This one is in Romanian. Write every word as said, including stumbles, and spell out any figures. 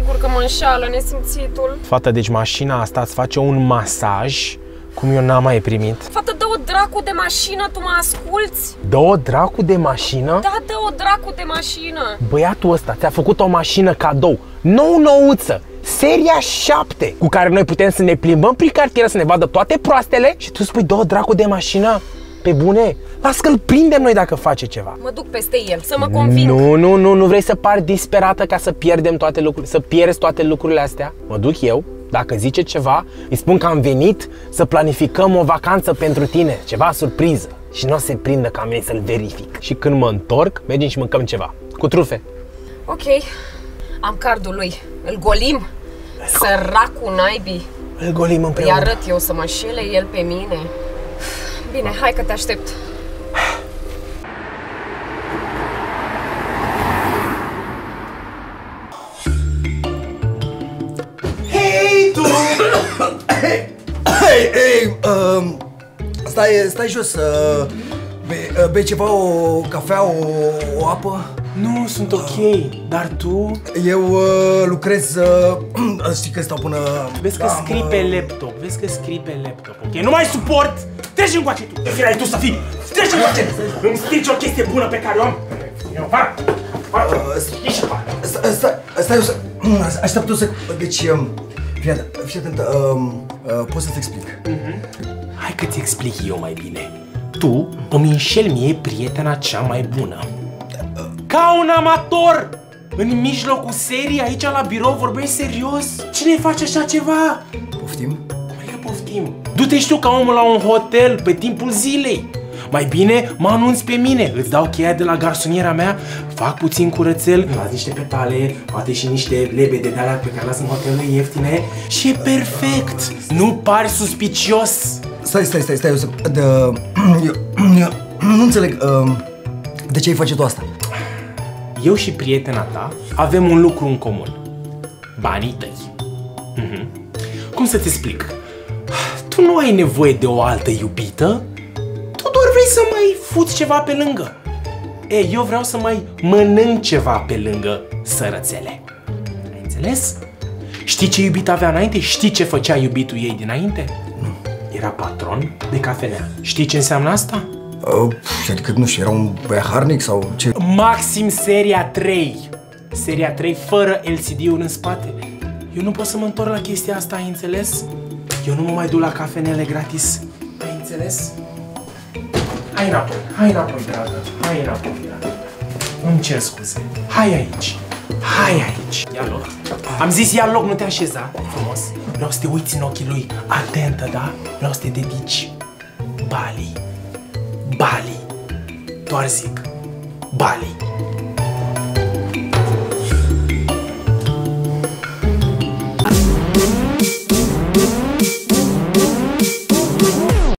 sigur că mă înșală nesimțitul. Fată, deci mașina asta îți face un masaj cum eu n-am mai primit. Fată, dă-o dracu de mașină, tu mă asculți? Dă-o dracu de mașină? Da, dă-o dracu de mașină. Băiatul ăsta ți-a făcut o mașină cadou, nou-nouță, seria șapte, cu care noi putem să ne plimbăm prin cartier, să ne vadă toate proastele și tu spui dă-o dracu de mașină? Pe bune? Las că îl prindem noi dacă face ceva. Mă duc peste el, să mă conving. Nu, nu, nu, nu vrei să pari disperată ca să pierdem toate lucrurile, să pierzi toate lucrurile astea? Mă duc eu, dacă zice ceva, îi spun că am venit să planificăm o vacanță pentru tine, ceva surpriză. Și nu o să se prindă ca mine să-l verific. Și când mă întorc, mergem și mâncăm ceva, cu trufe. Ok, am cardul lui, îl golim, săracul naibii. Îl golim împreună. Îi arăt eu să mă șele el pe mine. Bine, hai că te aștept. Hei, tu! Hei, hei, hei, uh, stai, stai jos, uh, bei, uh, bei ceva, o cafea, o, o apă? Nu, sunt ok, dar tu? Eu uh, lucrez, uh, știi că stau până... Vezi că da, scrii mă... pe laptop, vezi că scrii pe laptop, ok? Nu mai suport! Treci încoace tu! De fiecare tu să fii! Treci încoace! Îmi strici o chestie bună pe care o am! Eu, pară! Pară! Ieși afară! Stai, stai, stai, să... Așteaptă o să... Deci, um, fii atent, fii atent, um, uh, pot să-ți explic. Hai că ți explic eu mai bine. Tu îmi înșeli mie prietena cea mai bună. Ca un amator! În mijlocul serii, aici la birou, vorbești serios? Cine face așa ceva? Poftim? Mai poftim. Du-te și tu ca omul la un hotel pe timpul zilei. Mai bine mă anunți pe mine, îți dau cheia de la garsoniera mea, fac puțin curățel, las niște petale, poate și niște lebede de alea pe care las în hotelurile ieftine și e perfect. Nu pari suspicios. Stai, stai, stai, stai, eu să... De, eu, eu nu înțeleg, uh, de ce ai face tu asta? Eu și prietena ta avem un lucru în comun. Banii tăi. Mhm. Cum să-ți explic? Tu nu ai nevoie de o altă iubită, tu doar vrei să mai fuți ceva pe lângă. E, eu vreau să mai mănânc ceva pe lângă sărățele. Ai înțeles? Știi ce iubit avea înainte? Știi ce făcea iubitul ei dinainte? Nu. Era patron de cafenea. Știi ce înseamnă asta? Uh, adică, nu știu, era un băiat harnic sau ce? Maxim seria trei. Seria trei fără L C D-uri în spate. Eu nu pot să mă întorc la chestia asta, ai înțeles? Eu nu mă mai duc la cafenele gratis. Ai înțeles? Hai înapoi, hai înapoi, dragă. Hai înapoi, dragă. Îmi cer scuze. Hai aici. Hai aici. Ia loc. Am zis ia loc, nu te așeza. Frumos. Vreau să te uiți în ochii lui. Atentă, da? Vreau să te dedici. Bali. Bali. Doar zic. Bali.